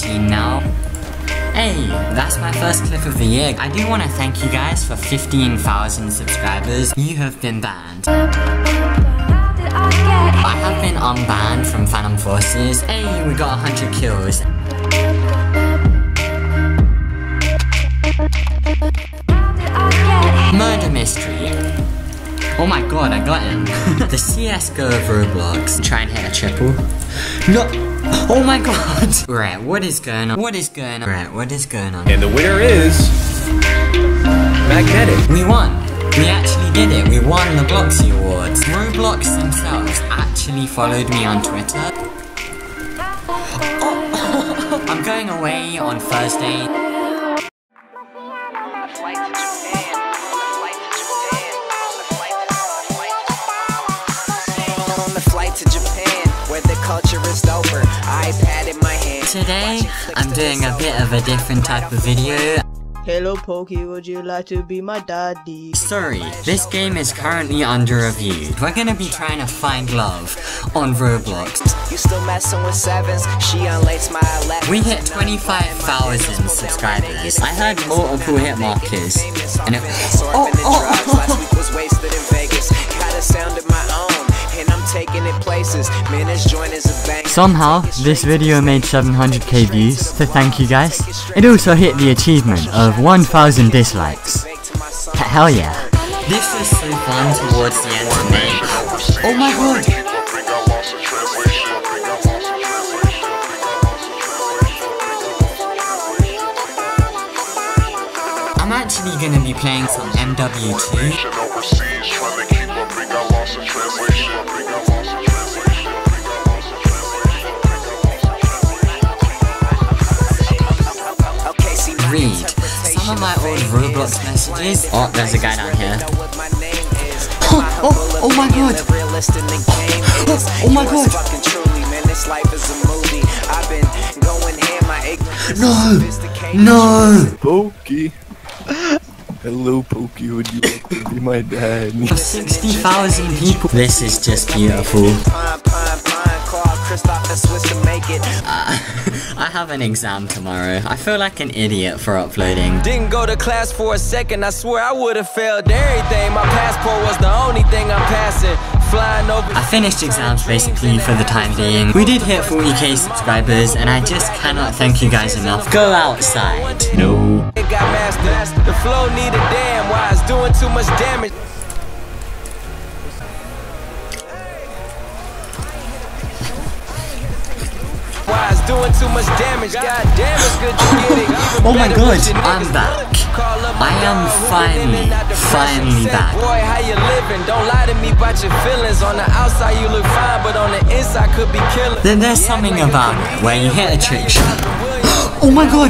13 now. Hey, that's my first clip of the year. I do want to thank you guys for 15,000 subscribers. You have been banned. I have been unbanned from Phantom Forces. Hey, we got 100 kills. Murder mystery. Oh my god, I got him. The CSGO of Roblox. Try and hit a triple. No! Oh my god! Right, what is going on? What is going on? Right, what is going on? And the winner is... Magnetic. We won! We actually did it. We won the Bloxy Awards. Roblox themselves actually followed me on Twitter. Oh, I'm going away on Thursday. The culture is over. iPad in my hand. Today, I'm doing a bit of a different type of video. Hello Pokey, would you like to be my daddy? Sorry, this game is currently under review. We're gonna be trying to find love on Roblox. You still messing with sevens? She unlaced my 11. We hit 25,000 subscribers. I had multiple hit markers. And it last week was wasted in Vegas. Got a sound of my own. And I'm taking it places. Managed joint is a bank. Somehow, this video made 700k views, so thank you guys. It also hit the achievement of 1,000 dislikes. Hell yeah. This was so fun towards the end of May. Oh my god! I'm actually gonna be playing some MW2. Read some of my old Roblox messages. Oh, there's a guy down here. Oh my god! Oh my god! No! Pokey. Hello Pokey, would you like to be my dad? 60,000 people. This is just beautiful. I have an exam tomorrow. I feel like an idiot for uploading. Didn't go to class for a second, I swear I would have failed everything. My passport was the only thing I'm passing. Flying over. I finished exams basically for the time being. We did hit 40k subscribers and I just cannot thank you guys enough. Go outside. No. It got mastered. The flow needed damn. Why it's doing too much damage. Why it's doing too much damage. God damn, it's good to get it. Oh my god, I'm back. I am finally back. Boy, how you living? Don't lie to me about your feelings. On the outside you look fine, but on the inside could be killing. Then there's something about it where you hit a trick shot. Oh my god!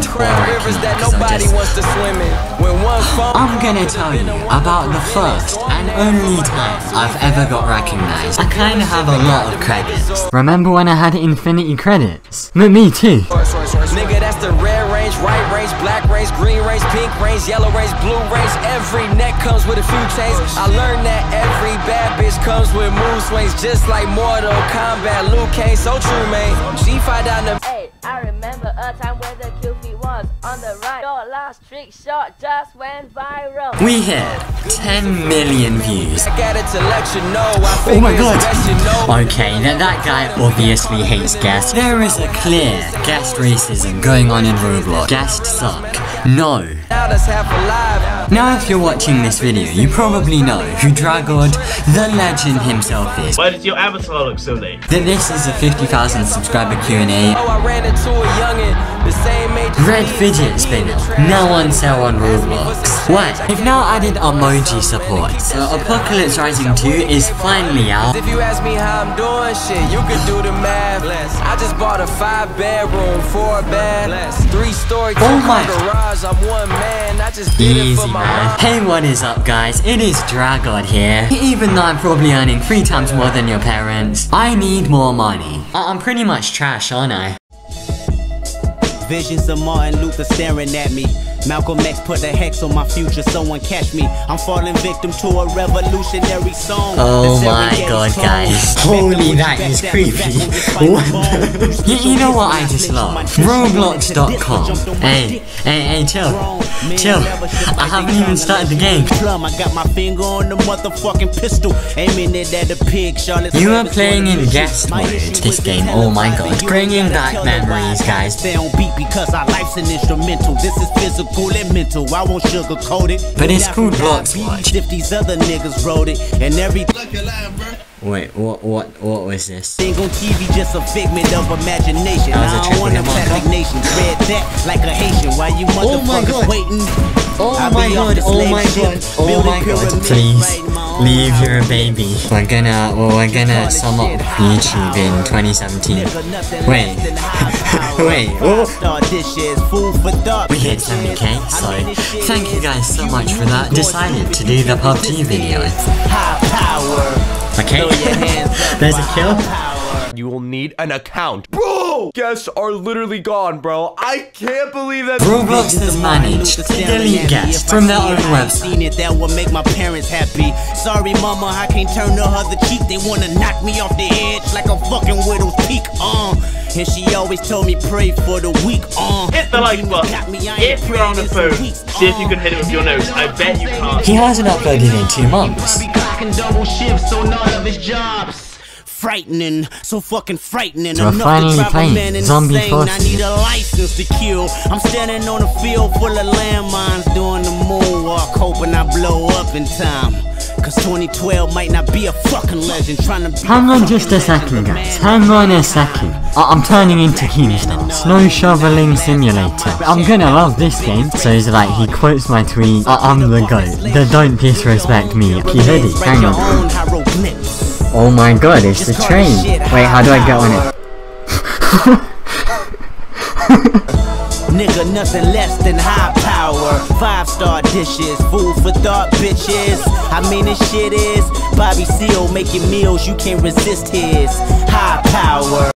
I'm gonna tell you about the first and only time I've ever got recognized. I kinda have a lot of credits. Remember when I had infinity credits? Me too. Nigga, that's the red range, white range, black range, green range, pink range, yellow range, blue range. Every neck comes with a few chains. I learned that every bad bitch comes with mood swings, just like Mortal Kombat. Luke Cage, so true, man. She fight down the. Hey, I remember a time where the QP was on the right. Your last trick shot just went viral. We hit 10 million views. I got it to let you know. Oh my god. Okay, that guy obviously hates guests. There is a clear guest racism going on in Roblox. Guests suck. No. Now that's half alive. Now if you're watching this video, you probably know who Dragod, the legend himself is. Why does your avatar look so late? That this is a 50,000 subscriber Q&A. Oh, I ran into a youngin', the same age. Red fidget spinner, now on sale on Roblox. What? They've now added emoji support, so Apocalypse Rising 2 is finally out. If you ask me how I'm doing, shit, you can do the math. I just bought a 5-bedroom, 4-bed, 3-story, 2-car garage. I'm one man, I just did it for my mom. Hey, what is up guys? It is Dragod here. Even though I'm probably earning 3 times more than your parents, I need more money. I'm pretty much trash, aren't I? Visions of Martin Luther staring at me. Malcolm X put a hex on my future, someone catch me. I'm falling victim to a revolutionary song. Oh my god, guys. Holy, that is creepy. You know what I just love? Roblox.com. Hey, chill. Chill. I haven't even started the game. I got my finger on the motherfucking pistol, aiming it at the pig. You are playing in guest mode this game, oh my god. Bringing back memories, guys. They don't beat because our life's an instrumental. This is physical and mental, I won't sugarcoat it. But it's called Blox Watch. If these other niggas wrote it, and everything. Wait, what was this? Thing on TV just a figment of imagination. I don't want a plastic nation. Read that like a Haitian. Why you motherfuckers waiting? Oh my god, oh my god, oh my god. Please, leave, you're a baby. We're gonna sum up YouTube in 2017. Wait, we hit 70k, so thank you guys so much for that. Decided to do the PUBG video. Okay, there's a kill. You will need an account. Bro! Guests are literally gone, bro. I can't believe that. Roblox has managed to delete guests from their own website. That will make my parents happy. Sorry, mama, I can't turn the other cheek. They wanna knock me off the edge like a fucking widow's peak. And she always told me pray for the weak. Hit the like button. If you're on the phone, see if you can hit it with your nose. I bet you can't. He hasn't uploaded in 2 months. Double shifts, so none of his jobs. Frightening, so fucking frightening. So we're finally playing Zombie Force. I need a license to kill. I'm standing on a field full of landmines doing the moonwalk, hoping I blow up in time. Cause 2012 might not be a fucking legend. Trying to be. Hang on just a second, guys. Hang on a second. I'm turning into Houston. Snow shoveling simulator. I'm gonna love this game. So he's like, he quotes my tweet. I'm the GOAT. The don't disrespect me. He hoodie. Hang on. Oh my god, it's the train. Wait, how do I get on it? Nigga, nothing less than high power. 5-star dishes, food for thought, bitches. I mean, this shit is Bobby Seale making meals, you can't resist his high power.